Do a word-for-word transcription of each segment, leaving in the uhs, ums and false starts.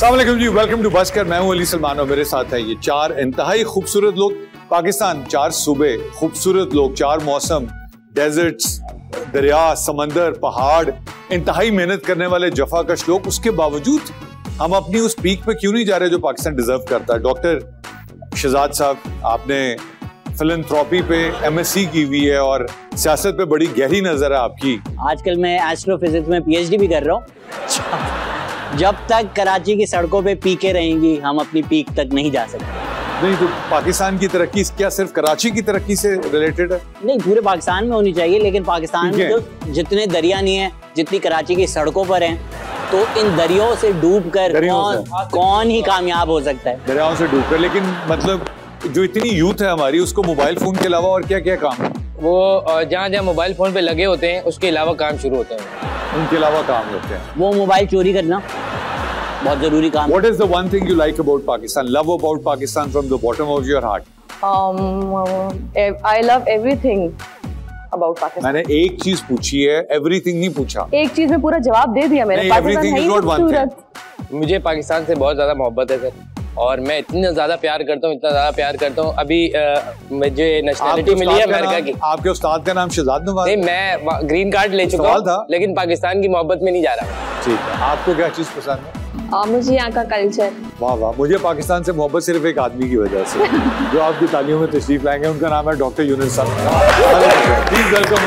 अस्सलाम वालेकुम जी, welcome to बसकर। मैं हूं अली सलमान और मेरे साथ है ये चार इंतहाई खूबसूरत लोग। पाकिस्तान, चार सूबे, खूबसूरत लोग, चार मौसम, डेजर्ट्स, दरिया, समंदर, पहाड़, इंतहाई मेहनत करने वाले जफाकश लोग। उसके बावजूद हम अपनी उस पीक पे क्यों नहीं जा रहे जो पाकिस्तान डिजर्व करता है। डॉक्टर शहजाद साहब, आपने फिलैंथ्रोपी पे एमएससी की हुई है और सियासत पे बड़ी गहरी नजर है आपकी। आजकल मैं एस्ट्रोफिजिक्स में पीएचडी भी कर रहा हूँ। जब तक कराची की सड़कों पे पीके रहेंगी, हम अपनी पीक तक नहीं जा सकते। नहीं तो पाकिस्तान की तरक्की क्या सिर्फ कराची की तरक्की से रिलेटेड है? नहीं, पूरे पाकिस्तान में होनी चाहिए, लेकिन पाकिस्तान में तो जितने दरिया नहीं है जितनी कराची की सड़कों पर हैं, तो इन दरियाओं से डूब कर कौन, कौन ही कामयाब हो सकता है? दरियाओं से डूब कर। लेकिन मतलब जो इतनी यूथ है हमारी, उसको मोबाइल फोन के अलावा और क्या क्या काम है? वो जहाँ जहाँ मोबाइल फोन पे लगे होते हैं उसके अलावा काम शुरू होते हैं, उनके अलावा काम होते हैं। वो मोबाइल चोरी करना बहुत जरूरी काम। What is the one thing you like about Pakistan? Love about Pakistan from the bottom of your heart? Um, I love everything about Pakistan. मैंने एक चीज पूछी है, everything नहीं पूछा। एक चीज में पूरा जवाब दे दिया मैंने। Everything is not one thing. मुझे पाकिस्तान से बहुत ज्यादा मोहब्बत है सर, और मैं इतना ज्यादा प्यार करता हूँ, इतना ज्यादा प्यार करता हूँ। अभी मुझे नेशनलिटी मिली है अमेरिका की। आपके उस्ताद का नाम शहजाद नवाज? नहीं, मैं ग्रीन कार्ड ले चुका हूँ, लेकिन पाकिस्तान की मोहब्बत में नहीं जा रहा। ठीक है, आपको क्या चीज पसंद है? आ, मुझे यहाँ का कल्चर। वाह वाह, मुझे पाकिस्तान से मोहब्बत सिर्फ एक आदमी की वजह से जो आपकी तालियों में तशरीफ लाएंगे। उनका नाम है डॉक्टर यूनुस साहब। Please welcome.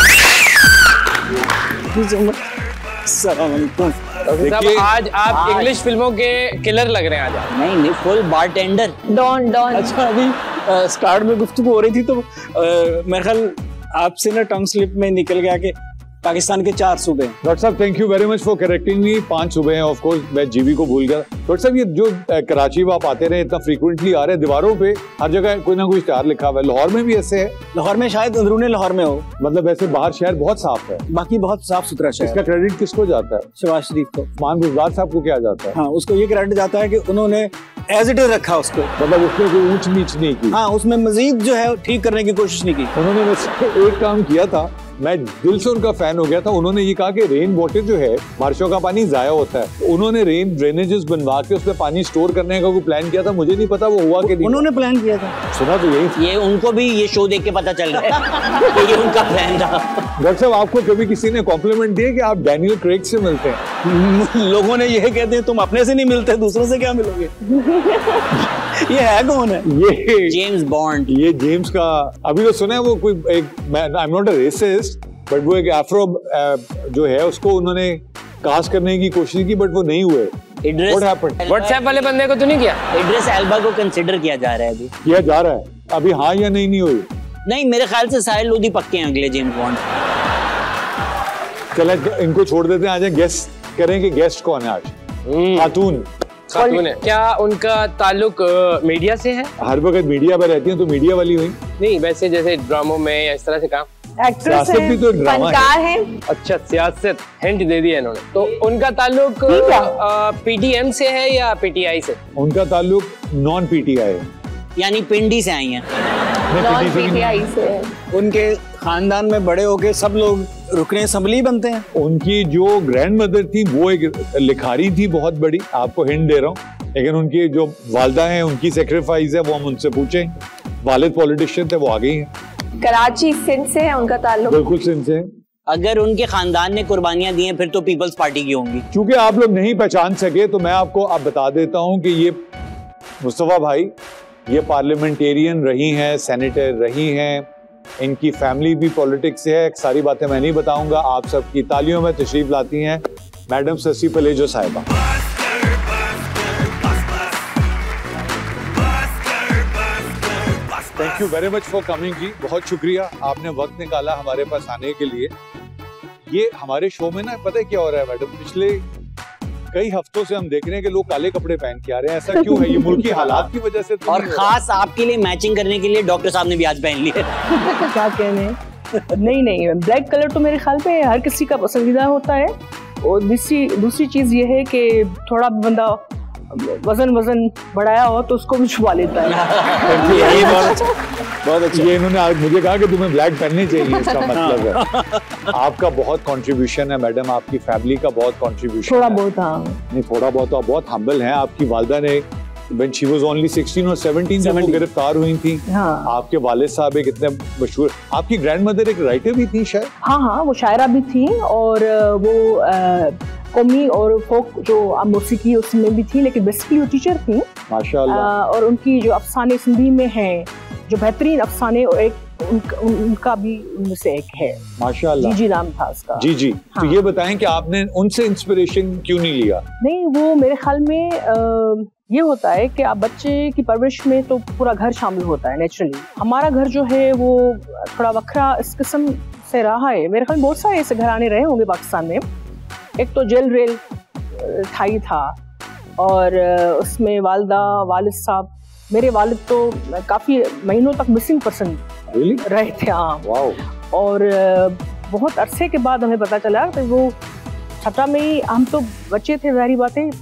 देखिए, आज आप इंग्लिश फिल्मों के किलर लग रहे हैं आज। नहीं नहीं, फुल बारटेंडर। Don don. अच्छा, अभी स्टार्ट में गुफ्तगू हो रही थी तो मेरे ख्याल आपसे ना टंग स्लिप में निकल गया कि पाकिस्तान के चार सूबे हैं। डॉक्टर साहब, thank you very much for correcting me. पांच सूबे हैं, ऑफ कोर्स मैं जीवी को भूल गया। डॉक्टर साहब, ये जो कराची में आप आते रहे, इतना फ्रीक्वेंटली आ रहे हैं, दीवारों पे हर जगह कोई ना कोई इश्तिहार लिखा हुआ है। लाहौर में भी ऐसे है? लाहौर में शायद अंदरूनी लाहौर में हो, मतलब वैसे बाहर शहर बहुत साफ है, बाकी बहुत साफ सुथरा शहर। इसका क्रेडिट किसको जाता है? शहबाज शरीफ को। मान गुजरात साहब को क्या जाता है? हाँ, उसको ये क्रेडिट जाता है कि उन्होंने एज इट इज रखा उसको, मतलब उसमें कोई ऊंच नीच नहीं की। हाँ, उसमें मजीद जो है ठीक करने की कोशिश नहीं की उन्होंने। वैसे एक काम किया था, मैं दिल से उनका फैन हो गया था। उन्होंने ये कहा कि रेन वाटर जो है, बारिशों का पानी जाया होता है, उन्होंने रेन ड्रेनेजेस बनवा के उसमें पानी स्टोर करने का कोई प्लान किया था। मुझे नहीं पता वो हुआ कि नहीं। उन्होंने प्लान किया था, सुना तो यही। ये उनको भी ये शो देख के पता चल रहा है कि ये उनका प्लान था। डॉक्टर साहब, आपको कभी किसी ने कॉम्प्लीमेंट दिए कि आप डैनियल क्रेग से मिलते हैं? लोगों ने यह कहते हैं तुम अपने से नहीं मिलते, दूसरों से क्या मिलोगे? ये है कौन है? ये जेम्स बॉन्ड। ये जेम्स का अभी तो सुना है वो कोई एक, मैं I am not a racist, but वो एक अफ्रो जो है उसको उन्होंने कास्ट करने की कोशिश की, बट वो नहीं हुए। What happened? व्हाट्सएप वाले बंदे को तो नहीं किया? इड्रिस एल्बा को कंसिडर किया जा रहा है अभी। किया जा रहा है अभी, हाँ या नहीं? नहीं हुई। नहीं, मेरे ख्याल से साहिल लोधी पक्के हैं अगले जेम्स बॉन्ड। चले इनको छोड़ देते हैं, आज गेस्ट करें कि गेस्ट कौन है आज? खातून। खातून है क्या? उनका ताल्लुक मीडिया से है? हर वक्त मीडिया में रहती हैं तो मीडिया वाली हुई? नहीं, वैसे जैसे ड्रामों में या इस तरह से काम। एक्ट्रेस है, तो फनकार है। अच्छा, सियासत हिंट दे दिया इन्होंने। तो उनका ताल्लुक पीटीएम से है या पीटीआई से? उनका ताल्लुक नॉन पीटीआई है, यानी पिंडी से आई हैं। नॉन पीटीआई से है। उनके खानदान में बड़े होके सब लोग रुकने असम्बली बनते हैं। उनकी जो ग्रैंड मदर थी वो एक लिखारी थी बहुत बड़ी, आपको हिंट दे रहा हूँ। लेकिन उनकी जो वालदा है, उनकी सेक्रीफाइस है, वो हम उनसे पूछें। वालिद पॉलिटिशियन थे, वो आ गई हैं। कराची सिंध से है उनका ताल्लुक? बिल्कुल सिंध से। अगर उनके खानदान ने कुर्बानियां दी हैं फिर तो पीपल्स पार्टी की होंगी। क्योंकि आप लोग नहीं पहचान सके तो मैं आपको अब बता देता हूं कि ये मुस्तफा भाई, ये पार्लियामेंटेरियन रही हैं, सेनेटर रही हैं, इनकी फैमिली भी पॉलिटिक्स से है। सारी बातें मैं नहीं बताऊंगा, आप सबकी तालियों में तशरीफ लाती हैं मैडम ससी पलेजो साहिबा। Thank you very much for coming जी, बहुत शुक्रिया, आपने वक्त निकाला हमारे पास आने के लिए। ये हमारे शो में ना पता है क्या हो रहा है मैडम, पिछले कई हफ्तों से हम देख रहे हैं कि लोग काले कपड़े पहन के आ रहे हैं। ऐसा क्यों है? ये मुल्की हालात की वजह से तो और खास आपके लिए मैचिंग करने के लिए डॉक्टर साहब ने भी आज पहन लिए। क्या कहने? नहीं नहीं, ब्लैक कलर तो मेरे ख्याल पे हर किसी का पसंदीदा होता है। और दूसरी दूसरी चीज ये है कि थोड़ा बंदा वजन वजन बढ़ाया हो तो उसको भी छुपा लेता है। ये बहुत अच्छा, बहुत अच्छा। ये इन्होंने आज मुझे कहा कि तुम्हें ब्लैक पहननी चाहिए, इसका मतलब है आपका बहुत कंट्रीब्यूशन है मैडम, आपकी फैमिली का बहुत कंट्रीब्यूशन थोड़ा है। बहुत हाँ नहीं थोड़ा बहुत, आप बहुत हम्बल हैं। आपकी वालदा ने when she was only sixteen और seventeen जब वो गिरफ्तार हुई थी, हाँ। आपके वालिद साहब एक इतने मशहूर, आपकी ग्रैंडमदर एक राइटर भी थी शायद? हाँ हाँ वो शायरा भी थी और वो कौमी और फोक जो मौसीकी उसमें भी थी, लेकिन बेसिकली वो टीचर थी माशाअल्लाह। और उनकी जो अफसाने सिंधी में हैं, जो बेहतरीन अफसाने, और एक उनका, उनका भी उनमें से एक है माशाअल्लाह। जी जी नाम था उसका। जी जी। हाँ। तो ये बताएं कि आपने उनसे इंस्पिरेशन क्यों नहीं लिया? नहीं, वो मेरे ख्याल में आ, ये होता है कि आप बच्चे की परवरिश में तो पूरा घर शामिल होता है नेचुरली। हमारा घर जो है वो थोड़ा वखरा इस किस्म से रहा है। मेरे ख्याल में बहुत सारे ऐसे घराने रहे होंगे पाकिस्तान में। एक तो जेल रेल ठाई था और उसमें वालदा वालिद साहब, मेरे वालिद तो काफ़ी महीनों तक मिसिंग पर्सन really? रहे थे। हाँ wow. और बहुत अरसे के बाद हमें पता चला कि वो छठा में ही, हम तो बच्चे थे जाहिर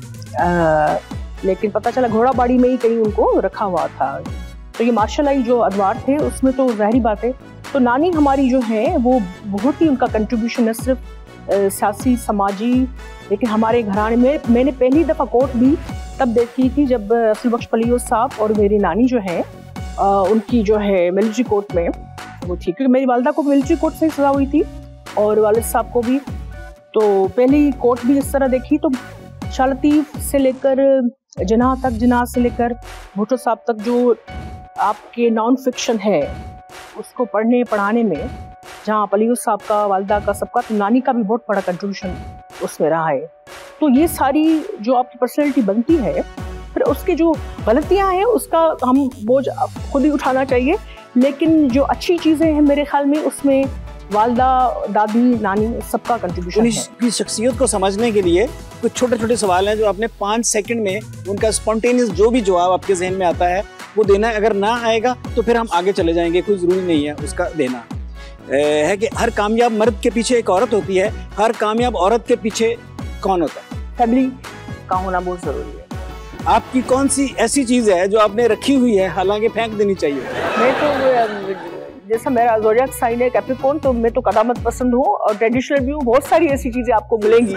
बातें, लेकिन पता चला घोड़ाबाड़ी में ही कहीं उनको रखा हुआ था। तो ये मार्शल जो अदवार थे उसमें तो जाहिर बात है। तो नानी हमारी जो है वो बहुत ही, उनका कंट्रीब्यूशन न सिर्फ सियासी समाजी, लेकिन हमारे घराने में मैंने पहली दफ़ा कोर्ट भी तब देखी थी जब असल बख्श पलियो साहब और मेरी नानी जो है उनकी जो है मिलिट्री कोर्ट में वो थी, क्योंकि मेरी वालदा को मिलिट्री कोर्ट से सज़ा हुई थी और वालिद साहब को भी। तो पहली कोर्ट भी इस तरह देखी। तो शाह लतीफ़ से लेकर जिनाह तक, जिनाह से लेकर भुट्टो साहब तक जो आपके नॉन फिक्शन है उसको पढ़ने पढ़ाने में, जहाँ पलियो साहब का, वालदा का, सबका, तो नानी का भी बहुत बड़ा कंट्रीब्यूशन उसमें रहा है। तो ये सारी जो आपकी पर्सनैलिटी बनती है, फिर उसके जो गलतियाँ हैं उसका हम बोझ खुद ही उठाना चाहिए, लेकिन जो अच्छी चीज़ें हैं मेरे ख्याल में उसमें वालदा, दादी, नानी, सबका कंट्रीब्यूशन है। उनकी शख्सियत को समझने के लिए कुछ छोटे छोटे सवाल हैं जो आपने पाँच सेकंड में उनका स्पॉन्टेनियस जो भी जवाब आपके जहन में आता है वो देना है। अगर ना आएगा तो फिर हम आगे चले जाएंगे, कोई ज़रूरी नहीं है उसका देना। है कि हर कामयाब मर्द के पीछे एक औरत होती है, हर कामयाब औरत के पीछे कौन होता है? फैमिली का होना बहुत ज़रूरी है। आपकी कौन सी ऐसी चीज़ है जो आपने रखी हुई है हालांकि फेंक देनी चाहिए? मैं तो जैसा मेरा ज़ोडिएक साइन है कैप्रिकॉर्न, तो मैं तो कदामत पसंद हूँ और ट्रेडिशनल भी हूँ। बहुत सारी ऐसी चीज़ें आपको मिलेंगी।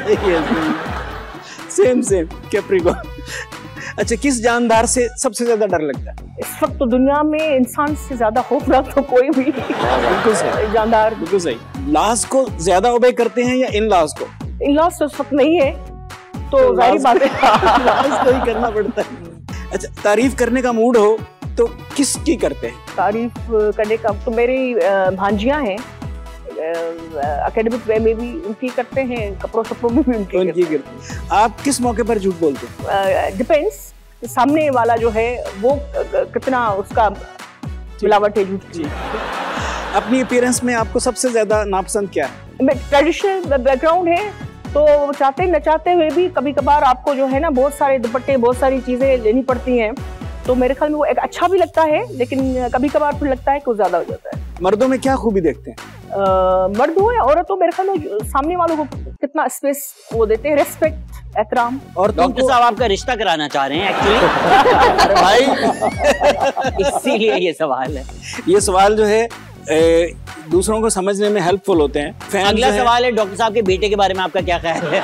Same same Capricorn. अच्छा, किस जानदार से सबसे ज्यादा डर लगता है? इस वक्त तो दुनिया में इंसान से ज्यादा खौफनाक तो कोई भी बिल्कुल सही जानदार। बिल्कुल सही। लॉज को ज्यादा ओबे करते हैं या इन लॉज को? इन लॉज तो इस वक्त नहीं है तो जाहिर बात है लॉज को ही करना पड़ता है। अच्छा, तारीफ करने का मूड हो तो किसकी करते हैं? तारीफ करने का तो मेरी भांजियां हैं, एकेडमिक वे में भी उनकी करते हैं, कपड़ों शपड़ों में भी उनकी, उनकी करते हैं। आप किस मौके पर झूठ बोलते हैं? डिपेंड्स, सामने वाला जो है वो कितना उसका मिलावट है झूठ की। अपनी अपीयरेंस में आपको सबसे ज्यादा नापसंद क्या है? ट्रेडिशनल बैकग्राउंड है तो चाहते न चाहते हुए भी कभी कभार आपको जो है ना बहुत सारे दुपट्टे, बहुत सारी चीजें लेनी पड़ती हैं, तो मेरे ख्याल में वो एक अच्छा भी लगता है, लेकिन कभी कभार फिर लगता है कि वो ज्यादा हो जाता है। मर्दों में क्या खूबी देखते हैं? आ, मर्द हो या औरत हो, मेरे ख्याल में सामने वालों को कितना स्पेस वो देते हैं, रेस्पेक्ट, एहतराम। और डॉक्टर साहब आपका रिश्ता कराना चाह रहे हैं एक्चुअली। अरे भाई, इसीलिए ये सवाल है। ये सवाल जो है ए, दूसरों को समझने में हेल्पफुल होते हैं। अगला सवाल है डॉक्टर साहब के बेटे के बारे में आपका क्या ख्याल है?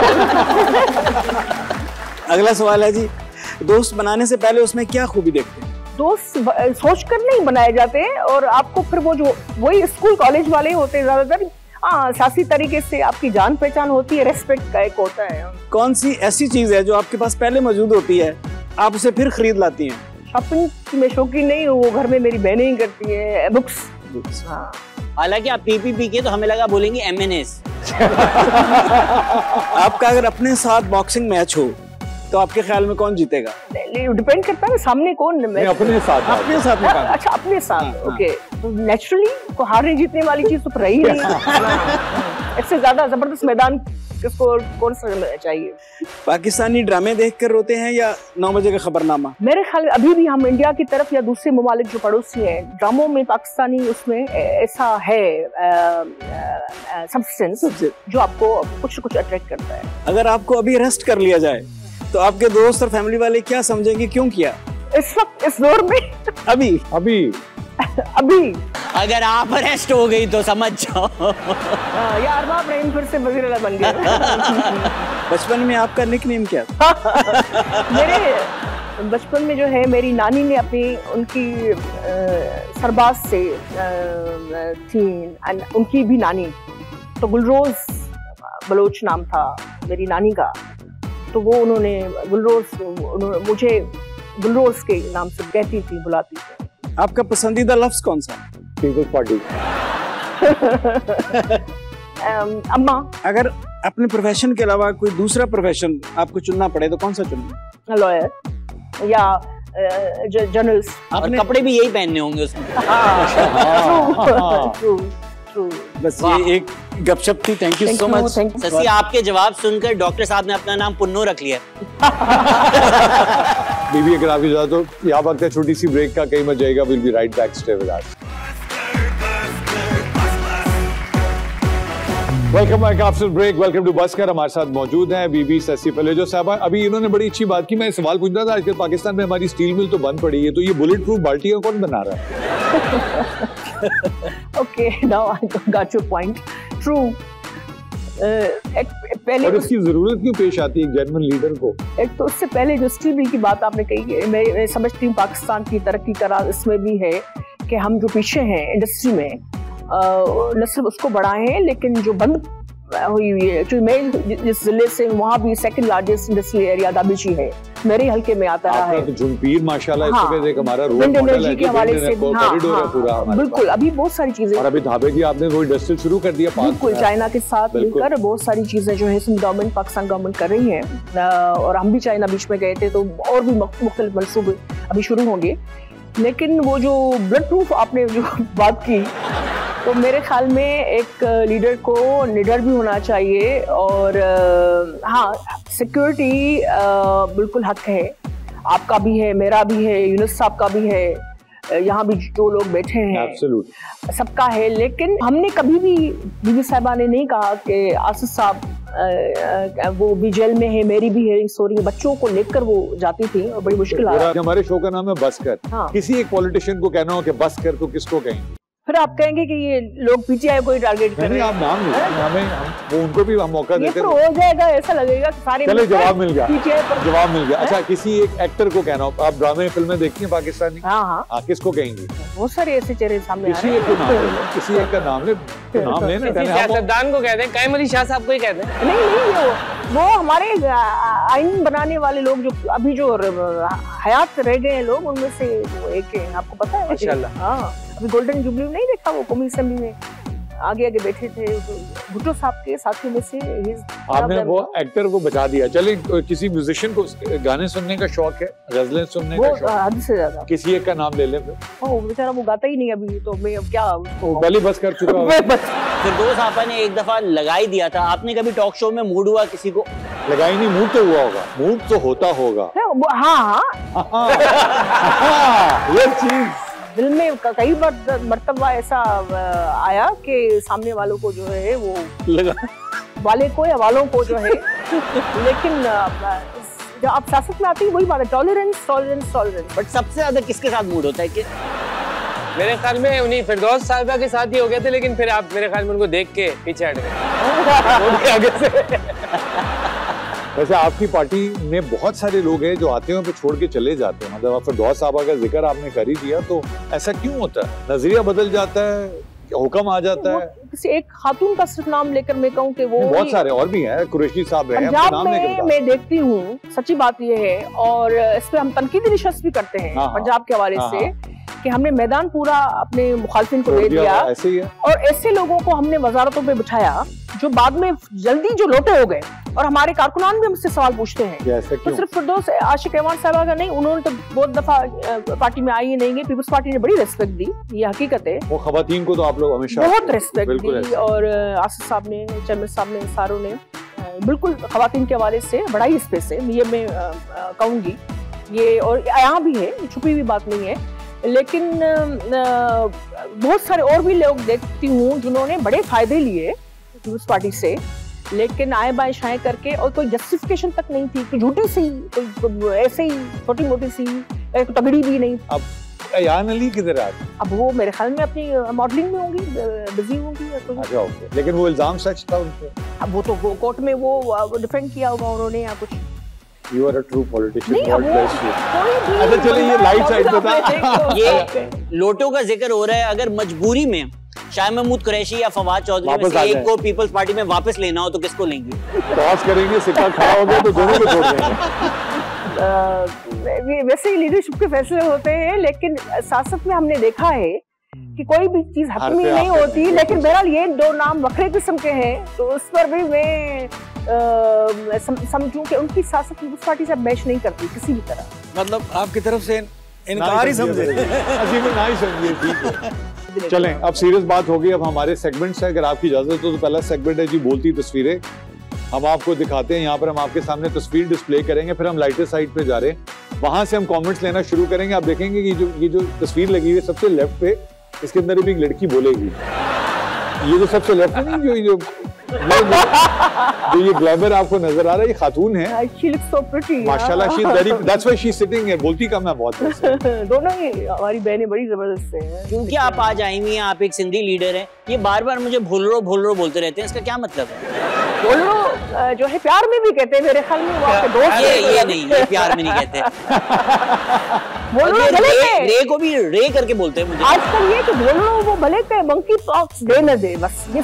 अगला सवाल है जी, दोस्त बनाने से पहले उसमें क्या खूबी देखते हैं? दोस्त सोचकर नहीं बनाए जाते हैं और आपको फिर वो जो वही स्कूल कॉलेज वाले होते हैं ज्यादातर, हाँ, सियासी तरीके से आपकी जान पहचान होती है, रेस्पेक्ट का एक होता है। कौन सी ऐसी चीज है जो आपके पास पहले मौजूद होती है, आप उसे फिर खरीद लाती हैं? शॉपिंग की मैं शौकीन नहीं हूँ, वो घर में मेरी बहनें ही करती हैं। Books, books. हाँ। हालांकि आप पी पी पी के तो हमें लगा बोलेंगे एम एन एस। आपका अगर अपने साथ बॉक्सिंग मैच हो तो आपके ख्याल में कौन जीतेगा? डिपेंड करता है सामने कौन। अपने साथ अपने साथ में। अच्छा, अपने साथ, ओके। तो नेचुरली को हारने जीतने वाली चीज तो रही नहीं। इससे ज्यादा जबरदस्त मैदान किसको, कौन सा चाहिए? पाकिस्तानी ड्रामे देखकर रोते हैं या नौ बजे का खबरनामा? मेरे ख्याल में अभी भी हम इंडिया की तरफ या दूसरे ममालिक जो पड़ोसी हैं, ड्रामों में पाकिस्तानी उसमें ऐसा है सब्सटेंस जो आपको कुछ कुछ अट्रैक्ट करता है। अगर आपको अभी अरेस्ट कर लिया जाए तो आपके दोस्त और फैमिली वाले क्या समझेंगे, क्यों किया इस वक्त इस दौर में? अभी अभी अभी अगर आप अरेस्ट हो गई तो समझ जाओ। यार बाप रहीम फिर से वज़ीर आला बन गए। बचपन में आपका निकनेम क्या था? मेरे बचपन में जो है मेरी नानी ने अपनी उनकी सरबाज से थी, उनकी भी नानी, तो गुलरोज बलोच नाम था मेरी नानी का, तो वो उन्होंने गुलरोज उन्होंने मुझे गुलरोज के नाम से कहती थी, बुलाती थी। आपका पसंदीदा लफ्ज कौन सा? पीपल्स पार्टी। अम्मा। अगर अपने प्रोफेशन के अलावा कोई दूसरा प्रोफेशन आपको चुनना पड़े तो कौन सा चुनेंगे? लॉयर या जर्नलिस्ट। और कपड़े भी यही पहनने होंगे उसमें। True true. बस ये एक गपशप थी। Thank you so much. Sassui, आपके जवाब सुनकर डॉक्टर साहब ने अपना नाम पुन्नो रख लिया। बीबी अगर आपकी इजाजत हो, यहाँ वक्त है छोटी सी ब्रेक का, कहीं मत जाएगा। Will be right back, stay with us. Welcome back after break. Welcome to बस्कर। हमारे साथ मौजूद हैं बीबी ससी पलेजो साहबा। अभी इन्होंने बड़ी अच्छी बात की। मैं सवाल पूछ रहा था, आजकल पाकिस्तान में हमारी स्टील मिल तो बंद पड़ी है, तो ये बुलेट प्रूफ बाल्टियां कौन बना रहा है? Okay, now I got your point. True. पहले और इसकी जरूरत क्यों पेश आती है जेन्युइन लीडर को? एक तो उससे पहले जो स्टील मिल की बात आपने कही है, मैं, मैं समझती हूँ पाकिस्तान की तरक्की का राज इसमें भी है कि हम जो पीछे हैं इंडस्ट्री में, न सिर्फ उसको बढ़ाए हैं, लेकिन जो बंद हुई हुई है, जो मैं जिस जिले से वहाँ भी सेकंड लार्जेस्ट इंडस्ट्रियल एरिया दाबिची है, मेरे हल्के में आता रहा है। तो झुंपीर माशाल्लाह हाँ, इस वक्त हमारा रोड मॉडल है, के हवाले से भी, हाँ, हाँ, पूरा बिल्कुल। अभी बहुत सारी चीजें, और अभी धाबे की आपने वो इंडस्ट्री शुरू कर दिया बिल्कुल चाइना के साथ मिलकर, बहुत सारी चीजें जो है गवर्नमेंट पाकिस्तान गवर्नमेंट कर रही है। और हम भी चाइना बीच में गए थे, तो और भी मुख्तलिफ मंसूबे अभी शुरू होंगे। लेकिन वो जो ब्लड प्रूफ आपने जो बात की, तो मेरे ख्याल में एक लीडर को निडर भी होना चाहिए, और हाँ, सिक्योरिटी बिल्कुल हक है, आपका भी है, मेरा भी है, यूनुस साहब का भी है, यहाँ भी जो लोग बैठे हैं सबका है। लेकिन हमने कभी भी, बीबी साहिबा ने नहीं कहा कि आसिफ साहब वो भी जेल में है, मेरी भी हियरिंग्स हो रही है, बच्चों को लेकर वो जाती थी और बड़ी मुश्किल आ रही है। हमारे शो का नाम है बस्कर। हाँ। किसी एक पॉलिटिशियन को कहना हो कि बस्कर, तो किसको कहेंगे? फिर आप कहेंगे कि ये लोग पीटीआई को ही टारगेट कर रहे हैं। आप नाम नहीं, हमें वो उनको भी हम मौका देते हैं, तो हो जाएगा, ऐसा लगेगा कि सारे। चले, जवाब मिल गया, जवाब मिल गया। अच्छा, किसी एक एक्टर को कहना हो, आप ड्रामे फिल्में देखती हैं पाकिस्तानी? हाँ हाँ, हाँ, किसको कहेंगे? बहुत सारे ऐसे चेहरे सामने किसी एक को नाम, किसी एक का नाम ले, नाम लेना, सियासतदान को कहते हैं, कायम अली शाह साहब को ही कहते हैं। नहीं नहीं, वो वो हमारे आइन बनाने वाले लोग, जो अभी जो हयात रह गए हैं लोग, उनमें से वो एक है, आपको पता है? माशाल्लाह। हाँ, अभी गोल्डन जुबली नहीं देखा, वो कौमी असेंबली में आगे आगे बैठे थे, भुट्टो साहब के साथियों में से। आपने वो एक्टर को बचा दिया। चले, किसी म्यूजिशियन को गाने सुनने का शौक है, गजलें सुनने का शौक? हद से ज्यादा। किसी एक का नाम ले लें फिर। ओ बेचारा, वो गाता ही नहीं अभी, तो मैं अब क्या पहले बस कर चुका हूँ। फिरदौस आपा ने एक दफा लगा ही दिया था। आपने कभी टॉक शो में मूड हुआ किसी को? लगाई नहीं, मूड तो हुआ होगा, मूड तो होता होगा। हाँ हाँ, ये चीज दिल में कई बार मर्तबा ऐसा आया कि सामने वालों को जो है वो लगा, वाले को या वालों को जो है। लेकिन जब आप सियासत में आती है, वही बात है, टॉलरेंस टॉलरेंस टॉलरेंस। बट सबसे ज्यादा किसके साथ मूड होता है कि? मेरे ख्याल में उन्हीं फिरदौस साहिबा के साथ ही हो गए थे, लेकिन फिर आप मेरे ख्याल में उनको देख के पीछे हट गए आगे से। वैसे आपकी पार्टी में बहुत सारे लोग हैं जो आते हैं फिर छोड़ के चले जाते हैं। मतलब आप फिरदौस साहबा का जिक्र आपने कर ही दिया, तो ऐसा क्यों होता है? नजरिया बदल जाता है, हुक्म आ जाता है? किसी एक खातून का सिर्फ नाम लेकर मैं कहूँ कि वो बहुत सारे और भी हैं, कुरैशी साहब हैं, पंजाब नाम में मैं देखती हूँ, सच्ची बात ये है, और इस पे हम तनकीदी निशस्त भी करते हैं पंजाब के हवाले से, कि हमने मैदान पूरा अपने मुखालिफिन को दे दिया, ऐसे ही है। और ऐसे लोगों को हमने वजारतों पे बिठाया जो बाद में जल्दी जो लौटे हो गए, और हमारे कारकुनान भी हमसे सवाल पूछते हैं। तो सिर्फ फिरदौस आशिक एवान साहबा का नहीं, उन्होंने तो बहुत दफा पार्टी में आई ही नहीं है। पीपल्स पार्टी ने बड़ी रिस्पेक्ट दी, ये हकीकत है। वो खवातीन को तो आप लोग हमेशा बहुत रिस्पेक्ट दी, और आसिफ साहब ने, चेयरमैन साहब ने, सारों ने बिल्कुल खवातीन के हवाले से बड़ा ही स्पेस है, ये मैं कहूँगी ये, और यहाँ भी है, छुपी हुई बात नहीं है। लेकिन बहुत सारे और भी लोग देखती हूँ जिन्होंने बड़े फायदे लिए पीपल्स पार्टी से, लेकिन आए बाएं शाएं करके, और कोई जस्टिफिकेशन तक नहीं थी, कोई झूठी सी, कोई ऐसे ही छोटी मोटी सी, एक तगड़ी भी नहीं। अब अयान अली किधर है? अब वो मेरे ख्याल में अपनी मॉडलिंग में होंगी, बिजी होंगी या कुछ। अच्छा, ओके। लेकिन वो इल्जाम सच था उन पे? अब वो तो कोर्ट में वो डिफेंड किया होगा उन्होंने या कुछ। You are a true politician. नहीं, God bless you. कोई अच्छा चलो ये लाइट साइड पे था। ये लोटो का जिक्र हो रहा है, अगर मजबूरी में शाह महमूद कुरैशी या फवाद चौधरी में से एक को पीपल्स पार्टी में वापस लेना हो तो किसको लेंगे? टॉस करेंगे, सिक्का खड़ा हो गया तो दोनों को छोड़ देंगे। वैसे ही लीडरशिप के फैसले होते हैं, लेकिन सियासत में हमने देखा है कि कोई भी चीज हतमी नहीं होती, लेकिन बहरहाल ये दो नाम वक्रे किस्म के हैं, तो उस पर भी मैं समझूं कि उनकी सियासत उस पार्टी से मैच नहीं करती किसी भी तरह। मतलब आपकी तरफ से इनकार ही समझे, अजी में ना ही समझिए, ठीक है। चलें, अब सीरियस बात होगी। अब हमारे सेगमेंट्स है, अगर आपकी इजाजत हो तो पहला सेगमेंट है जी बोलती तस्वीरें। हम आपको दिखाते हैं, यहाँ पर हम आपके सामने तस्वीर डिस्प्ले करेंगे, फिर हम लाइटर साइड पे जा रहे हैं, वहां से हम कमेंट्स लेना शुरू करेंगे। आप देखेंगे कि जो ये जो तस्वीर लगी हुई है सबसे लेफ्ट पे, इसके अंदर भी एक लड़की बोलेगी। ये जो सबसे लेफ्ट में नहीं, जो जो जो ये ग्लैमर आपको नजर आ रहा है, ये खातून है। She looks so pretty, माशाल्लाह, she is very, that's why she is sitting है। बोलती कम है बहुत। दोनों ही हमारी बहनें बड़ी जबरदस्त हैं। क्योंकि आप आज आई हुई हैं, आप एक सिंधी लीडर हैं, ये बार बार मुझे भोलरो भोलरो बोलते रहते हैं, इसका क्या मतलब है? भोलरो जो है प्यार में भी कहते हैं मेरे ख्याल में, वो आपके दोस्त। ये ये नहीं, ये प्यार में नहीं कहते। भोलरो भले के रे को भी रे करके बोलते हैं मुझे। आजकल ये कि भोलरो वो भले के मंकी पॉक्स दे न दे, बस ये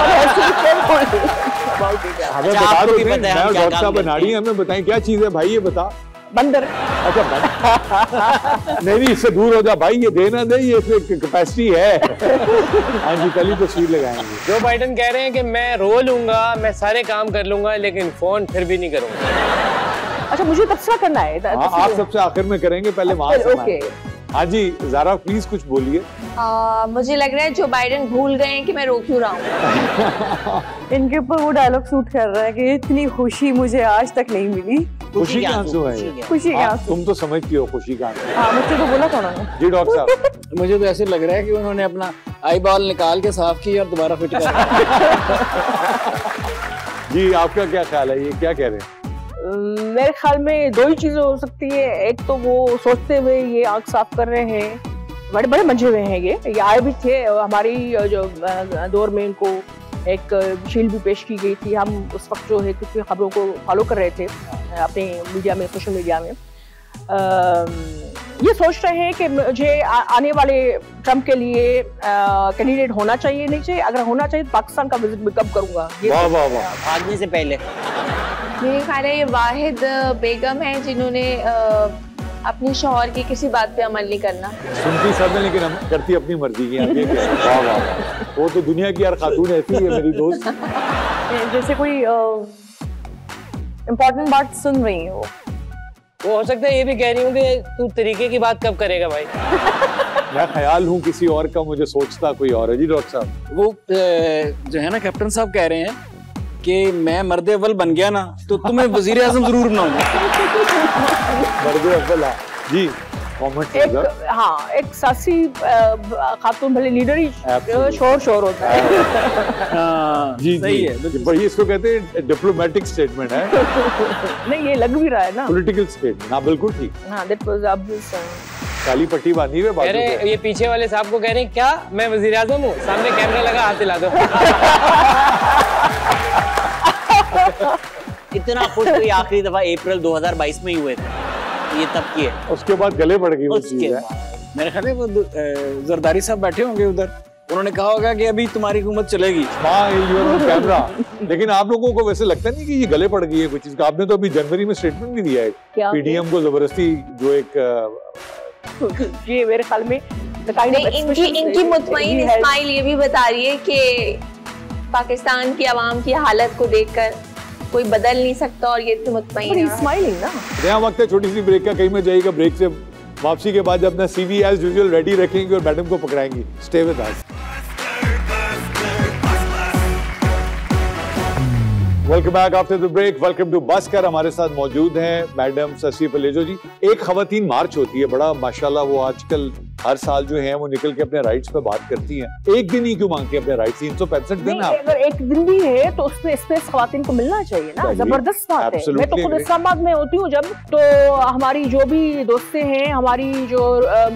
हमें बता दो, डॉक्टर साहब बनाड़ी हमें बताएं क्या चीज है भाई, ये बता। बंदर। अच्छा नहीं नहीं, इससे दूर हो जा भाई, ये देना दे, ये कैपेसिटी है। हाँ जी, पहली तस्वीर लगाएंगे। जो बाइडेन कह रहे हैं कि मैं रो लूंगा, मैं सारे काम कर लूंगा, लेकिन फोन फिर भी नहीं करूंगा। अच्छा, मुझे तबसरा करना है। हाँ, आप सबसे आखिर में करेंगे, पहले वहां से। ओके। हाँ जी, ज़ारा प्लीज कुछ बोलिए। मुझे लग रहा है जो बाइडेन भूल गए हैं कि मैं रो क्यों रहा हूँ। इनके ऊपर वो डायलॉग सूट कर रहा है कि इतनी खुशी मुझे आज तक नहीं मिली। खुशी के आंसू है, खुशी के आंसू। तुम तो समझती हो खुशी का आंसू। हाँ, मुझे तो बोला था उन्होंने। जी डॉक्टर साहब, मुझे तो ऐसे लग रहा है कि उन्होंने अपना आई बॉल निकाल के साफ की और दोबारा फिट कर। जी आपका क्या ख्याल है, ये क्या कह रहे हैं? मेरे ख्याल में दो ही चीजें हो सकती है। एक तो वो सोचते हुए ये आंख साफ कर रहे हैं, बड़े बड़े मंजे हुए हैं, ये ये आए भी थे हमारी जो दौर में, इनको एक शील्ड भी पेश की गई थी। हम उस वक्त जो है कुछ खबरों को फॉलो कर रहे थे अपने मीडिया में, सोशल मीडिया में। आ, ये सोच रहे हैं कि मुझे आ, आने वाले ट्रम्प के लिए कैंडिडेट होना चाहिए, नहीं चाहिए। अगर होना चाहिए तो पाकिस्तान का विजिट भी कब करूंगा, वाह वाह वाह, भागने से पहले। मेरे ख्याल है ये वाहिद बेगम है जिन्होंने अपनी शौहर की किसी बात पे अमल नहीं करना। सुनती सब है लेकिन हम करती अपनी मर्जी की। वाह वाह, वो तो दुनिया की हर खातून ऐसी है मेरी दोस्त। जैसे कोई इम्पोर्टेंट बात सुन रही है वो वो हो सकता है ये भी कह रही हूँ कि तू तरीके की बात कब करेगा भाई। मैं ख्याल हूँ किसी और का, मुझे सोचता कोई और है। जी डॉक्टर साहब, वो जो है ना कैप्टन साहब कह रहे हैं कि मैं मर्द अव्वल बन गया ना तो तुम्हें वजीर आजम जरूर बनाऊंगा। मर्द अव्वल जी कमेंट। एक हाँ, एक सासी खातून भले लीडर ही शोर शोर होता है। जी सही है, वही इसको कहते हैं डिप्लोमेटिक स्टेटमेंट है। नहीं, ये लग भी रहा है ना, पॉलिटिकल स्टेटमेंट। हाँ बिल्कुल ठीक। हाँ, दैट वाज ऑब्वियस। काली पट्टी बांधी हुई कह रहे हैं, ये पीछे वाले साहब को कह रहे हैं क्या मैं वजीर आजम हूँ, सामने कैमरा लगा, हाथ हिला दो। इतना खुश हुई आखिरी दफा अप्रैल दो हज़ार बाईस में ही हुए थे, ये तब की है। उसके बाद गले बढ़ गई वो चीज़ है। मेरे ख्याल है वो जरदारी साहब बैठे होंगे उधर, उन्होंने कहा होगा कि अभी तुम्हारी हुकूमत चलेगी। हाँ, ये ऑन कैमरा। लेकिन आप लोगों को वैसे लगता नहीं कि ये गले पड़ गई है कुछ चीज का? आपने तो अभी जनवरी में स्टेटमेंट भी दिया है पीडीएम को जबरदस्ती जो एक ये मेरे ख्याल में इनकी इनकी मुतमईन स्माइल ये भी बता रही है कि पाकिस्तान की आवाम की हालत को देखकर कोई बदल नहीं सकता, और ये तो मुतमईन है। स्माइलिंग ना। नया वक्त है छोटी सी ब्रेक का, कहीं में जाएगा। ब्रेक से वापसी के बाद अपना सीवी एज यूजुअल रेडी रखेंगे और मैडम को पकड़ाएंगे। Stay with us. Welcome back after the break. Welcome to बस्कर। हमारे साथ मौजूद हैं मैडम शशि पलेजो जी। एक खवातीन मार्च होती है, बड़ा माशाल्लाह वो आजकल हर साल जो है वो निकल के अपने राइट्स पे बात करती हैं। एक दिन ही क्यों मांगती है अपने राइट्स? तीन सौ पैंसठ दिन आप अगर एक दिन भी है तो उसमें स्पेस खवातीन को मिलना चाहिए ना। जबरदस्त बात है। मैं तो खुद इस्लामाबाद में होती हूँ जब, तो हमारी जो भी दोस्तें हैं, हमारी जो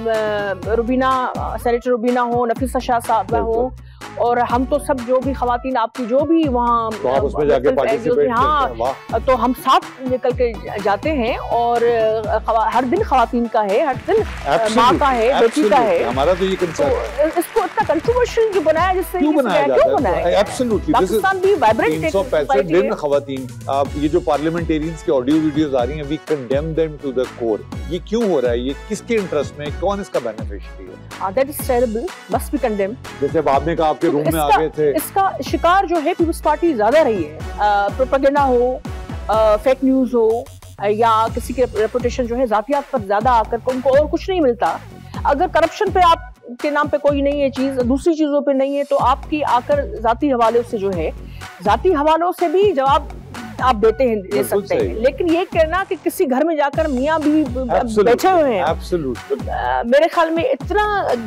रुबीना, सेनेटर रुबीना हो, नफीसा शाह साहबा हो, और हम तो सब जो भी खवातीन आपकी जो भी वहाँ तो आप उसमें जाके पार्टिसिपेट हाँ, तो हम साथ निकल के जाते हैं और हर दिन खवातीन का है, हर दिन माँ का है, बेटी का है। हमारा तो ये कंसेप्ट, तो इसको इतना कंट्रोवर्शियल जो बनाया, जिससे क्यों बनाया जाता है? एब्सोल्युटली पाकिस्तान भी वाइब्रेंट तीन सौ पैंसठ दिन खवातीन। आप ये जो पार्लियामेंटेरियंस की ऑडियो वीडियोस आ रही हैं, we condemn them to the core. ये क्यों हो रहा है? ये किसके इंटरेस्ट में? कौन इसका बेनिफिशियरी है? That is terrible, must be condemn. जैसे आपने कहा आपके रूम में आ गए थे, इसका शिकार जो है पीपल्स पार्टी ज्यादा रही है। प्रोपेगेंडा हो, फेक न्यूज हो, या किसी के रेपुटेशन जो है जातियात पर ज्यादा आकर उनको और कुछ नहीं मिलता। अगर करप्शन पे आप के नाम पे कोई नहीं है चीज, दूसरी चीजों पे नहीं है, तो आपकी आकर जाती हवाले से जो है, जाती हवालों से भी जवाब आप देते हैं, दे सकते हैं। लेकिन ये कहना कि किसी घर में जाकर मियाँ भी बैठे हुए हैं, मेरे ख्याल में इतना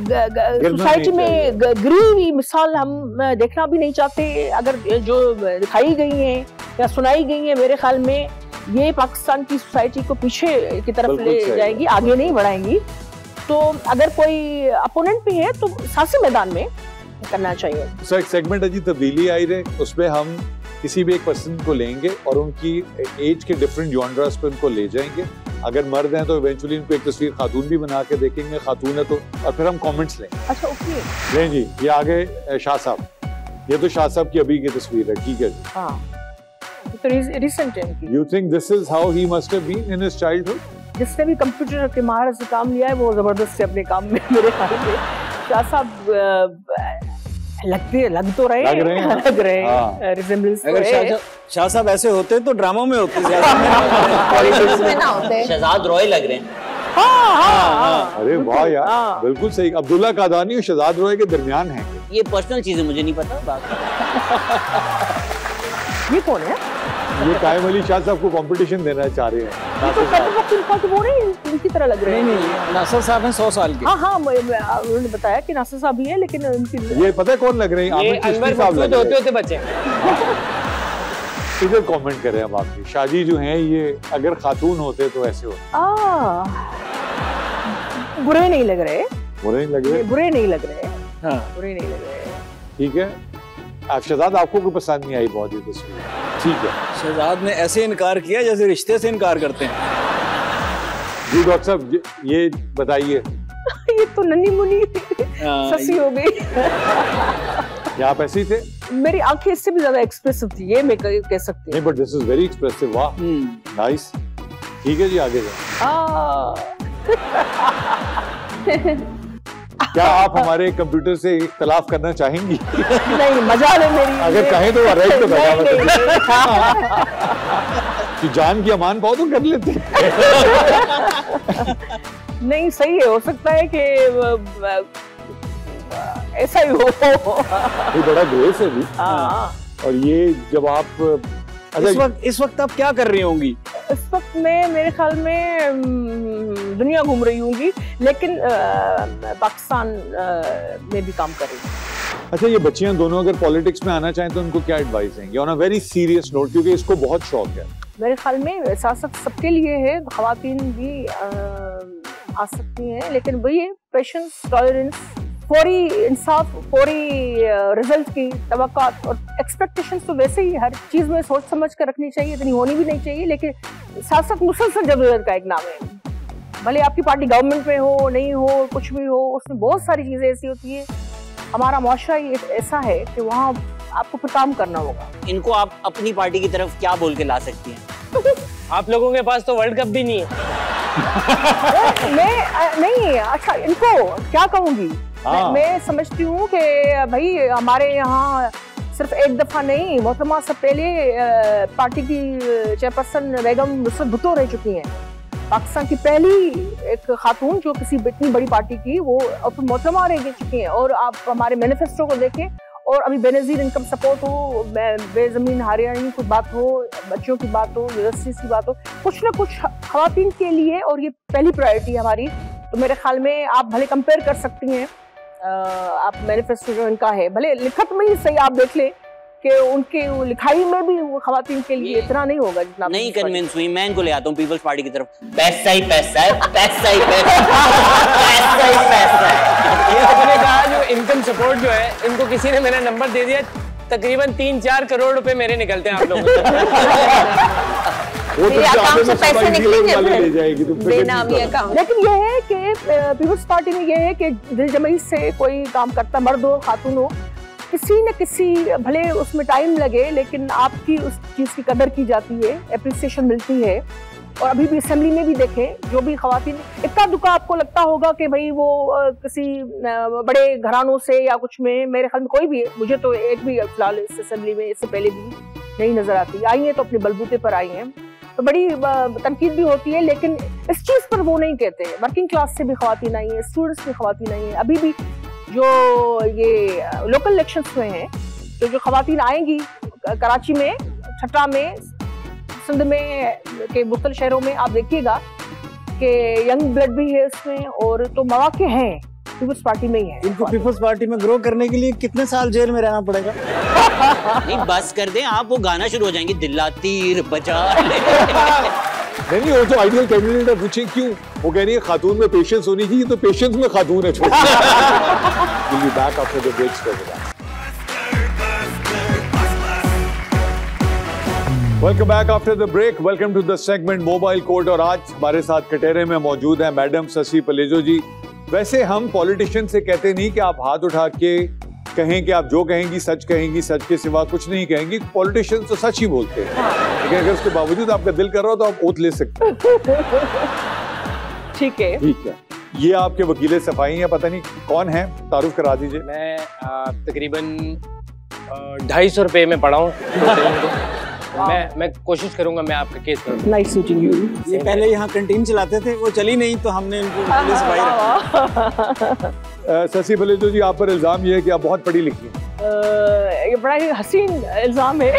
सोसाइटी में गिरी हुई मिसाल हम देखना भी नहीं चाहते। अगर जो दिखाई गई है या सुनाई गई है, मेरे ख्याल में ये पाकिस्तान की सोसाइटी को पीछे की तरफ ले जाएगी, आगे नहीं बढ़ाएंगी। तो अगर कोई अपोनेंट भी है तो सियासी मैदान में करना चाहिए। सो एक सेगमेंट अजी तब्दीली आई रहे, उसमें हम किसी भी एक पर्सन को लेंगे और उनकी एज के डिफरेंट जॉनर्स पे उनको ले जाएंगे। अगर मर्द हैं तो इवेंचुअली इनको एक तस्वीर खातून भी बना के देखेंगे, खातून है तो, और फिर हम कमेंट्स लेंगे। अच्छा ओके। नहीं जी, ये आगे शाह साहब, ये तो शाह साहब की अभी की तस्वीर है, ठीक है जी। हाँ, तो रिसेंट है। You think this is how he must have been in his childhood? जिसने भी कंप्यूटर के महारत से काम लिया है वो जबरदस्त है अपने काम में, मेरे ख्याल में। शाह साहब लगते लग तो रहे लग रहे हैं, लग रहे हैं, रिजेम्बलेंस। अगर शाह साहब ऐसे होते तो ड्रामों में होते, पॉलिटिक्स में ना होते। शहजाद रॉय लग रहे हैं। हाँ हाँ हाँ। अरे वाह यार, बिल्कुल सही। अब्दुल्ला कादानी और शहजाद रॉय के दरमियान है। ये पर्सनल चीजें मुझे नहीं पता। बात ये कौन है? ये कायम अली शाह साहब को कंपटीशन देना चाह रहे हैं। ये तो पहले वक्त इनका तो वो नहीं, इनकी तरह लग रहे हैं। नहीं नहीं, नासिर साहब हैं सौ साल के। हाँ हाँ, उन्होंने बताया कि नासिर साहब भी है, लेकिन उनकी ये पता है कौन लग रहे हैं? ये अनवर मकसूद होते होते बचे। इधर कमेंट करें हम आपकी। शादी जो है ये अगर खातून होते तो ऐसे होते। आ, बुरे नहीं लग रहे, बुरे नहीं लग रहे, बुरे नहीं लग रहे, हाँ बुरे नहीं लग रहे। ठीक है। आप शहजाद, आपको कोई पसंद नहीं आई बहुत ये तस्वीर? ठीक है। शहजाद ने ऐसे इनकार किया जैसे रिश्ते से इनकार करते हैं। जी डॉक्टर साहब, ये बताइए। ये तो नन्ही मुन्नी ससी हो गई। क्या आप ऐसे ही थे? मेरी आंखें इससे भी ज्यादा एक्सप्रेसिव थी, ये मैं कह सकती हूँ। नहीं, but this is very expressive. वाह, नाइस। ठीक है जी, आगे जाओ। क्या आप हमारे कंप्यूटर से इख्तलाफ करना चाहेंगी? नहीं, मजा ले मेरी। अगर कहें तो राइट तो बता कि जान की अमान पाओ तो कर लेते। नहीं, सही है, हो सकता है कि ऐसा ही हो। ये बड़ा ग्रेस है भी। और ये जब आप इस वक्त इस वक्त आप क्या कर रही होंगी? इस वक्त मैं मेरे ख्याल में दुनिया घूम रही होंगी, लेकिन पाकिस्तान में भी काम कर रही हूँ। अच्छा, ये बच्चियां दोनों अगर पॉलिटिक्स में आना चाहें तो उनको क्या एडवाइस देंगे on a very serious note, क्योंकि इसको बहुत शौक है? मेरे ख्याल में सियासत सबके लिए है, ख्वातीन भी आ, आ सकती हैं, लेकिन वही है पेशेंस, टॉलरेंस, फौरी इंसाफ, फौरी रिजल्ट की तवक्कुआत और एक्सपेक्टेशंस तो वैसे ही हर चीज में सोच समझ कर रखनी चाहिए, इतनी होनी भी नहीं चाहिए। लेकिन सियासत मुसलसल जदोजहद का एक नाम है, भले आपकी पार्टी गवर्नमेंट में हो नहीं हो, कुछ भी हो, उसमें बहुत सारी चीजें ऐसी होती है। हमारा मुआशरा ही ऐसा है कि वहाँ आपको फिर काम करना होगा। इनको आप अपनी पार्टी की तरफ क्या बोल के ला सकती हैं? आप लोगों के पास तो वर्ल्ड कप भी नहीं है। मैं नहीं, अच्छा इनको क्या कहूँगी, मैं, मैं समझती हूँ कि भाई हमारे यहाँ सिर्फ एक दफा नहीं, मोहतरमा से पहले पार्टी की चेयरपर्सन बेगम नुसरत भुट्टो रह चुकी हैं। पाकिस्तान की पहली एक खातून जो किसी इतनी बड़ी पार्टी की, वो अब मोहतरमा रह चुकी हैं। और आप हमारे मैनिफेस्टो को देखें, और अभी बेनजीर इनकम सपोर्ट हो, बेजमीन हरियाणी की बात हो, बच्चों की बात हो, यूनिवर्सिटीज की बात हो, कुछ ना कुछ खवातीन के लिए, और ये पहली प्रायोरिटी हमारी तो मेरे ख्याल में आप भले कंपेयर कर सकती हैं, आप मैनिफेस्टो जो इनका है, भले लिखत में ही सही आप देख लें कि उनके लिखाई में भी वो खवातीन के लिए इतना नहीं होगा जितना नहीं कन्विंस हुई। मैं इनको ले आता हूँ पीपल्स पार्टी की तरफ। पैसा ही पैसा है, पैसा ही पैसा, पैसा ही पैसा है। ये आपने कहा जो इनकम सपोर्ट जो है, इनको किसी ने मेरा नंबर दे दिया, तकरीबन तीन चार करोड़ रुपए मेरे निकलते हैं आप लोगों वो तो अकाउंट से पैसे निकलेंगे ले जाएगी तो बेनामी अकाउंट। लेकिन यह है कि पीपल्स पार्टी में यह है कि दिल जमई से कोई काम करता, मर्द हो खातून हो, किसी न किसी भले उसमें टाइम लगे लेकिन आपकी उस चीज़ की कदर की जाती है, एप्रिसिएशन मिलती है। और अभी भी असेंबली में भी देखें जो भी खवातीन, इतना दुखा आपको लगता होगा कि भाई वो किसी बड़े घरानों से या कुछ में, मेरे ख्याल में कोई भी, मुझे तो एक भी फिलहाल इस असेंबली में इससे पहले भी नहीं नजर आती। आई हैं तो अपने बलबूते पर आई हैं, तो बड़ी तनकीद भी होती है, लेकिन इस चीज़ पर वो नहीं कहते। वर्किंग क्लास से भी खवातीन आई हैं, स्टूडेंट्स भी खवातीन आई हैं। अभी भी जो ये लोकल इलेक्शंस में हैं, तो जो खवातीन आएंगी कराची में, छठा में, सिंध में के मुख्तलिफ शहरों में, आप देखिएगा कि यंग ब्लड भी है इसमें, और तो मौके हैं पीपल्स पार्टी में ही है। इनको पीपल्स पार्टी में ग्रो करने के लिए कितने साल जेल में रहना पड़ेगा? नहीं बस कर दें आप, वो गाना शुरू हो जाएंगे, दिल्ला तीर बजा। नहीं नहीं, वो तो आइडियल कैंडिडेट है। पूछें क्यों? वो कह रही है खातून में पेशेंस होनी चाहिए, तो पेशेंस में खातून है। छोटी We'll be back after the break. Welcome back after the break. Welcome to the segment mobile court. और आज हमारे साथ कटहरे में मौजूद हैं मैडम शशि पलेजो जी। वैसे हम पॉलिटिशियन से कहते नहीं कि आप हाथ उठा के कहें कि आप जो कहेंगी सच कहेंगी, सच के सिवा कुछ नहीं कहेंगी। पॉलिटिशियन तो सच ही बोलते हैं, लेकिन अगर उसके बावजूद आपका दिल कर रहा हो तो आप ओथ ले सकते हैं। ठीक है, ठीक है। ये आपके वकील सफाई हैं, पता नहीं कौन है, तारुफ करा दीजिए। मैं तकरीबन ढाई सौ रुपए में पढ़ा हूँ। मैं मैं कोशिश करूंगा मैं आपका केस करूँ। Nice meeting you. ये पहले यहाँ कैंटीन चलाते थे, वो चली नहीं तो हमने इनको वकील सफाई रखा। शशि पलेजो जी, आप पर इल्जाम ये है कि आप बहुत पढ़ी लिखी हैं। ये बड़ा ही हसीन इल्जाम है।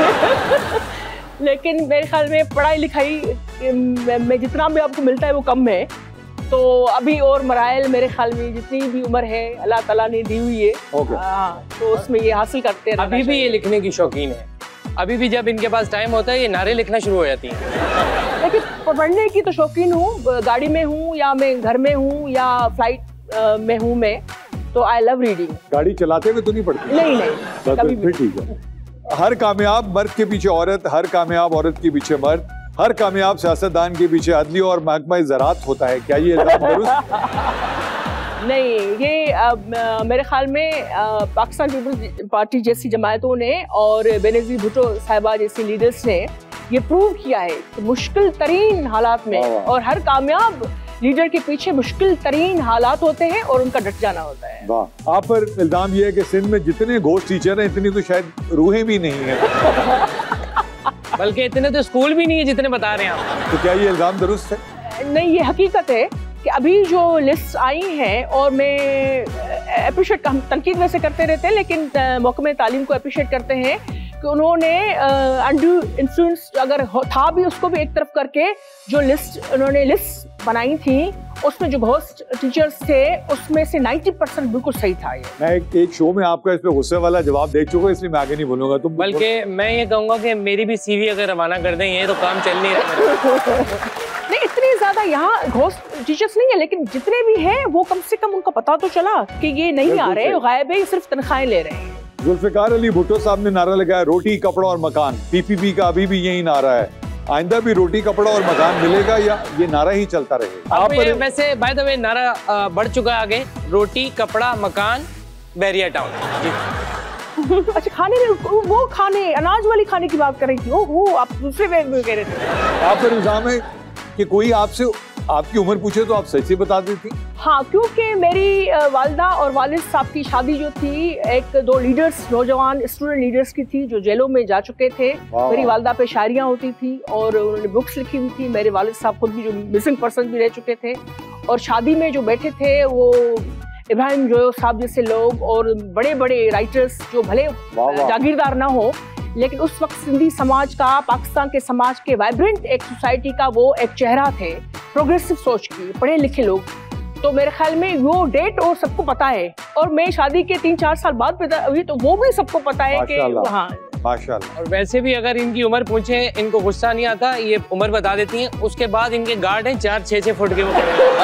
लेकिन मेरे ख्याल में पढ़ाई लिखाई में जितना भी आपको मिलता है वो कम है। तो अभी और मराइल मेरे ख्याल में जितनी भी उम्र है अल्लाह ताला ने दी हुई है, हाँ, तो उसमें ये हासिल करते हैं। अभी भी ये लिखने की शौकीन है। अभी भी जब इनके पास टाइम होता है ये नारे लिखना शुरू हो जाती हैं। लेकिन पढ़ने की तो शौकीन हूँ, गाड़ी में हूँ या मैं घर में हूँ या फ्लाइट में हूँ मैं, तो आई लव रीडिंग। गाड़ी चलाते हुए तो नहीं पढ़ती? नहीं नहीं, कभी भी। ठीक है। हर कामयाब मर्द के पीछे औरत, हर कामयाब औरत के पीछे मर्द, हर कामयाब सियासतदान के पीछे अदली और महकमा ज़राअत होता है। क्या ये इल्जाम दुरुस्त? नहीं, ये आ, मेरे ख्याल में आ, पाकिस्तान पीपल्स पार्टी जैसी जमायतों ने और बेनज़ीर भुट्टो साहिबा जैसी लीडर्स ने ये प्रूव किया है कि मुश्किल तरीन हालात में, और हर कामयाब लीडर के पीछे मुश्किल तरीन हालात होते हैं और उनका डट जाना होता है। वाह। आप पर इल्जाम ये है कि सिंध में जितने घोस्ट टीचर हैं इतनी तो शायद रूहें भी नहीं है। बल्कि इतने तो स्कूल भी नहीं है जितने बता रहे हैं आप। तो क्या ये इल्जाम दुरुस्त है? नहीं, ये हकीकत है कि अभी जो लिस्ट आई हैं, और मैं अप्रिशिएट, हम तनकीद वैसे करते रहते हैं लेकिन महकमे तालीम को अप्रिशिएट करते हैं कि उन्होंने अंडू इन्फ्लुएंस अगर था भी उसको भी एक तरफ करके जो लिस्ट उन्होंने लिस्ट बनाई थी उसमें जो घोस्ट टीचर्स थे उसमें से नब्बे परसेंट बिल्कुल सही था। ये मैं एक, एक शो में आपका इस पे गुस्से वाला जवाब देख चुका, इसलिए मैं आगे नहीं बोलूंगा। तुम बल्कि मैं ये कहूंगा कि मेरी भी सीवी अगर रवाना कर दें ये तो काम चल नहीं रहा। नहीं, इतनी ज्यादा यहाँ घोस्ट टीचर्स नहीं है, लेकिन जितने भी हैं वो कम से कम उनको पता तो चला कि ये नहीं आ रहे, गायब है, सिर्फ तनख्वाहें ले रहे हैं। जुल्फिकार अली भुट्टो साहब ने नारा लगाया, रोटी कपड़ा और मकान। पीपीपी का अभी भी यही नारा है। आइंदा भी रोटी कपड़ा और मकान मिलेगा या ये नारा ही चलता रहेगा? आप ये वैसे बाय द वे नारा बढ़ चुका है आगे, रोटी कपड़ा मकान बैरिया टाउन। अच्छा, खाने में वो खाने अनाज वाली खाने की बात कर रही थी, वो वो आप दूसरे वे में कह रहे थे। आप पर इल्जाम है कि कोई आपसे आपकी उम्र पूछे तो आप सही से बता देती? हाँ, क्योंकि मेरी वालिदा और वालिद साहब की शादी जो थी एक दो लीडर्स, नौजवान स्टूडेंट लीडर्स की थी जो जेलों में जा चुके थे। मेरी वालिदा पे शायरियाँ होती थी और उन्होंने बुक्स लिखी हुई थी। मेरे वालिद साहब खुद भी जो मिसिंग पर्सन भी रह चुके थे, और शादी में जो बैठे थे वो इब्राहिम जोयो साहब जैसे लोग और बड़े बड़े राइटर्स जो भले जागीरदार ना हो लेकिन उस वक्त सिंधी समाज का, पाकिस्तान के समाज के वाइब्रेंट एक सोसाइटी का वो एक चेहरा थे, प्रोग्रेसिव सोच की, पढ़े लिखे लोग। तो मेरे ख्याल में वो डेट और सबको पता है, और मैं शादी के तीन चार साल बाद पैदा हुई तो वो भी सबको पता है कि हाँ माशाल्लाह। और वैसे भी अगर इनकी उम्र पूछे, इनको गुस्सा नहीं आता, ये उम्र बता देती हैं, उसके बाद इनके गार्ड हैं चार छः छः फुट के वो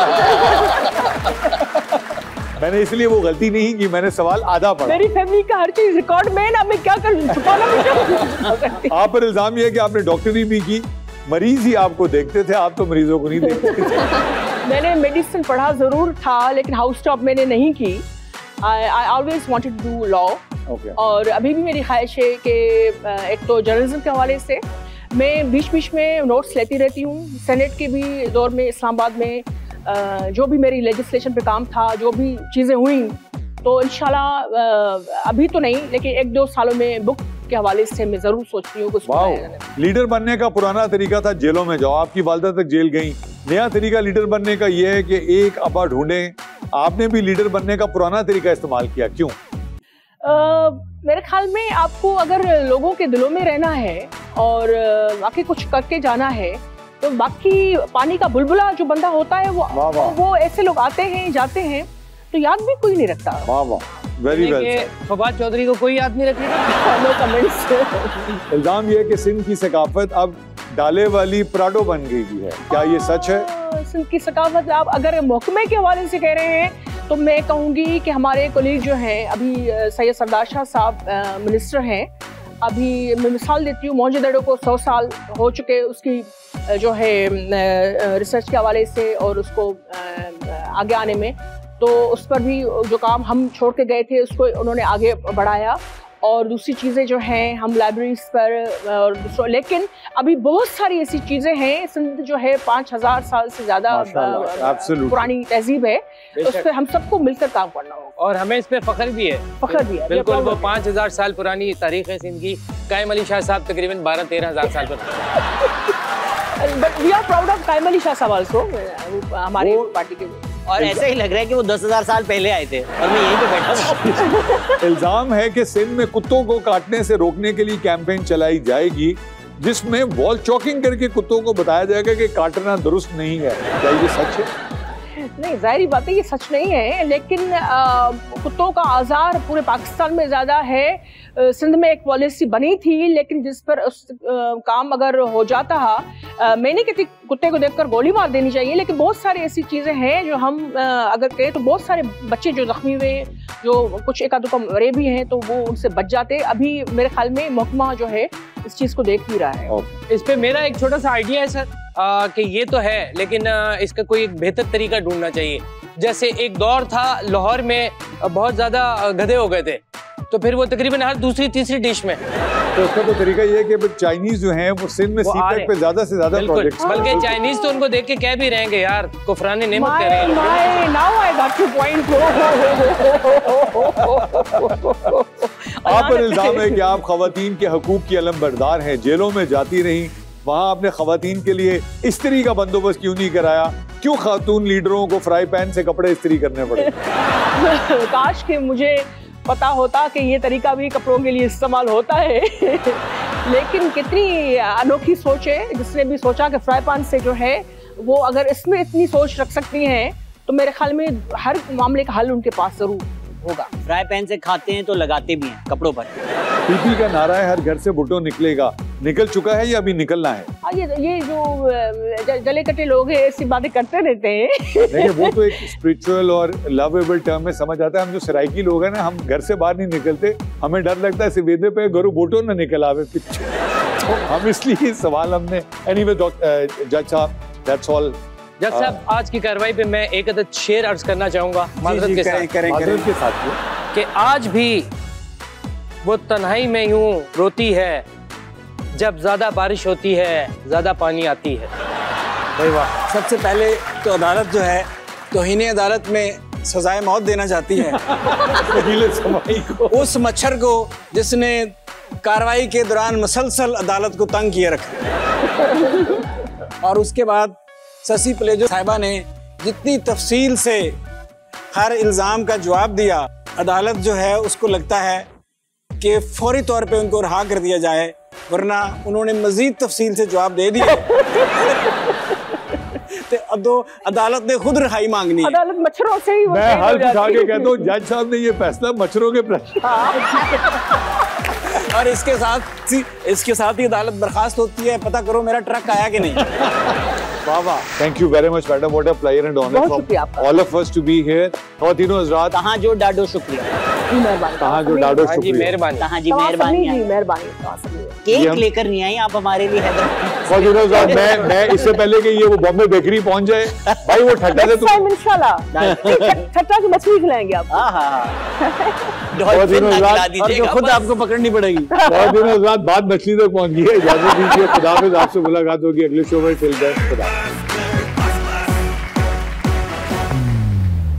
मैंने इसलिए वो गलती नहीं की, मैंने सवाल आधा पढ़ा। मेरी फैमिली का हर चीज रिकॉर्ड में ना, मैं क्या करूं, छुपाना मुझे। आप पर इल्जाम ये है कि आपने डॉक्टरी भी की, मरीज ही आपको देखते थे, आप तो मरीजों को नहीं देखते थे। मैंने मेडिसिन पढ़ा जरूर था, लेकिन हाउस जॉब मैंने नहीं की। I always wanted to do law, और अभी भी मेरी ख्वाहिश है कि एक तो जर्नलिज्म के हवाले से मैं बीच बीच में नोट्स लेती रहती हूँ। सेनेट के भी दौर में इस्लामाबाद में जो भी मेरी लेजिस्लेशन पे काम था, जो भी चीज़ें हुई, तो इंशाल्लाह अभी तो नहीं, लेकिन एक दो सालों में बुक के हवाले से मैं जरूर सोचती हूँ कुछ। लीडर बनने का पुराना तरीका था जेलों में जाओ, आपकी वालिदा तक जेल गई। नया तरीका लीडर बनने का ये है कि एक अब्बा ढूंढें। आपने भी लीडर बनने का पुराना तरीका इस्तेमाल किया, क्यों? Uh, मेरे ख्याल में आपको अगर लोगों के दिलों में रहना है और बाकी कुछ करके जाना है, तो बाकी पानी का बुलबुला जो बंदा होता है वो वाँ वाँ। वो ऐसे लोग आते हैं जाते हैं तो याद भी कोई नहीं रखता। वाह वाह, वेरी वेल। फवाद चौधरी को कोई याद नहीं रखेगा। No comments. इल्जाम ये है कि सिंध की सकाफत अब डाले वाली पराडो बन गई है, क्या ये सच है? सिंध की सकाफत आप अगर महकमे के हवाले से कह रहे हैं तो मैं कहूँगी कि हमारे कोलीग जो हैं, अभी सैयद सरदार शाह साहब मिनिस्टर हैं, अभी मैं मिसाल देती हूँ, मौजूदा को सौ साल हो चुके उसकी जो है रिसर्च के हवाले से और उसको आगे आने में, तो उस पर भी जो काम हम छोड़ के गए थे उसको उन्होंने आगे बढ़ाया। और दूसरी चीज़ें जो हैं हम लाइब्रेरीज पर और, लेकिन अभी बहुत सारी ऐसी चीज़ें हैं। सिंध जो है पाँच हज़ार साल से ज़्यादा पुरानी तहजीब है, उस पर हम सबको मिलकर काम करना होगा, और हमें इस पर फख्र भी है। फख्र भी है बिल्कुल। वो पाँच हज़ार साल पुरानी तारीख है सिंध की। कायम अली शाह साहब तकरीबन बारह तेरह हज़ार साल पर। But we are proud of Qaim Ali Shah साहब आल्सो, हमारी पार्टी के। और ऐसा ही लग रहा है कि वो दस हजार साल पहले आए थे और मैं यहीं पे बैठा हूँ। इल्जाम है कि सिंध में कुत्तों को काटने से रोकने के लिए कैंपेन चलाई जाएगी, जिसमें वॉल चॉकिंग करके कुत्तों को बताया जाएगा कि काटना दुरुस्त नहीं है। क्या ये सच है? नहीं, जाहिर बात है ये सच नहीं है, लेकिन आ, कुत्तों का आज़ार पूरे पाकिस्तान में ज़्यादा है। आ, सिंध में एक पॉलिसी बनी थी, लेकिन जिस पर उस आ, काम अगर हो जाता है, मैं नहीं कहती कुत्ते को देखकर गोली मार देनी चाहिए, लेकिन बहुत सारी ऐसी चीज़ें हैं जो हम आ, अगर कहें तो बहुत सारे बच्चे जो जख्मी हुए, जो कुछ एक आधों का मरे भी हैं, तो वो उनसे बच जाते। अभी मेरे ख्याल में महकमा जो है इस चीज़ को देख भी रहा है। इस पे मेरा एक छोटा सा आइडिया है सर, आ, कि ये तो है, लेकिन आ, इसका कोई एक बेहतर तरीका ढूंढना चाहिए। जैसे एक दौर था लाहौर में बहुत ज़्यादा गधे हो गए थे, तो फिर वो तकरीबन हर दूसरी तीसरी डिश में। तो उसका तो तरीका ये है कि चाइनीज जो हैं वो सिंध में सी पैक पे ज्यादा से ज्यादा प्रोजेक्ट्स, बल्कि चाइनीज तो उनको देख के कह भी रहेंगे यार कुफराने नेमत कर रहे हैं। Now I got your point. आप पर इल्जाम है कि आप खवातीन के हकूक की अलमबरदार हैं, जेलों में जाती रहीं, वहाँ आपने खवातीन के लिए इस्त्री का बंदोबस्त क्यों नहीं कराया? क्यों खातून लीडरों को फ्राई पैन से कपड़े इस्त्री करने पड़े? काश कि मुझे पता होता कि ये तरीका भी कपड़ों के लिए इस्तेमाल होता है। लेकिन कितनी अनोखी सोच है, जिसने भी सोचा कि फ्राई पैन से जो है वो अगर इसमें इतनी सोच रख सकती हैं, तो मेरे ख्याल में हर मामले का हल उनके पास जरूर होगा। फ्राई पैन से खाते हैं तो लगाते भी हैं कपड़ों पर। पीपी का नारा है हर घर से भुट्टो निकलेगा, निकल चुका है या अभी निकलना है? हाँ, ये ये जो जले कटे लोग हैं ऐसी बातें करते रहते हैं। देखिए वो तो एक स्पिरिचुअल और लवेबल टर्म में समझ आता है। हम जो सराइकी लोग हैं ना, हम घर से बाहर नहीं निकलते, हमें डर लगता है सिवेदे पे गरु भुट्टो ना निकल आवे पीछे, तो हम इसलिए सवाल हमने। एनीवे जज साहब, दैट्स ऑल। जज साहब, आज की कार्रवाई पे मैं एक अदद शेर अर्ज करना चाहूंगा माजरत के साथ, माजरत के साथ कि आज भी वो तन्हाई में यूं रोती है जब ज्यादा बारिश होती है, ज्यादा पानी आती है। भाई वाह। सबसे पहले तो अदालत जो है तौहीन अदालत में सजाए मौत देना चाहती है को। उस मच्छर को जिसने कार्रवाई के दौरान मुसलसल अदालत को तंग किए रखा। और उसके बाद शशि पलेजो साहिबा ने जितनी तफसील से हर इल्ज़ाम का जवाब दिया, अदालत जो है उसको लगता है कि फौरी तौर पे उनको रिहा कर दिया जाए, वरना उन्होंने मजीद तफसील से जवाब दे दिया। तो अब तो अदालत ने खुद रिहाई मांगनी है। अदालत मच्छरों से ही मैं हाथ उठा के कहता हूँ जज साहब ने ये फैसला मच्छरों के प्रश्न और इसके साथ इसके साथ ही अदालत बर्खास्त होती है, पता करो मेरा ट्रक आया कि नहीं। वाह वाह, thank you very much madam, what a pleasure and honour for all of us to be here. खवातीनो हज़रात, कहाँ जो डाडो शुक्रिया, कहाँ जो डाडो शुक्रिया, मेहरबानी, कहाँ जी मेहरबानी, मेहरबानी। केक लेकर नहीं आई आप हमारे लिए हैदराबाद। खवातीनो हज़रात, मैं मैं इससे पहले कि ये वो बॉम्बे बेकरी पहुंच जाए भाई, वो ठट्टा से तुम इंशाल्लाह ठट्टा की मछली खिलाएंगे आप। हाँ हाँ, खवातीनो हज़रात, और जो खुद आपको पकड़नी पड़ेगी। खवातीनो हज़रात, बात मछली तक पहुंच गई है। इजाजत दीजिए, खुदा हाफिज़, आपसे मुलाकात होगी अगले शो में। टिल देन खुदा।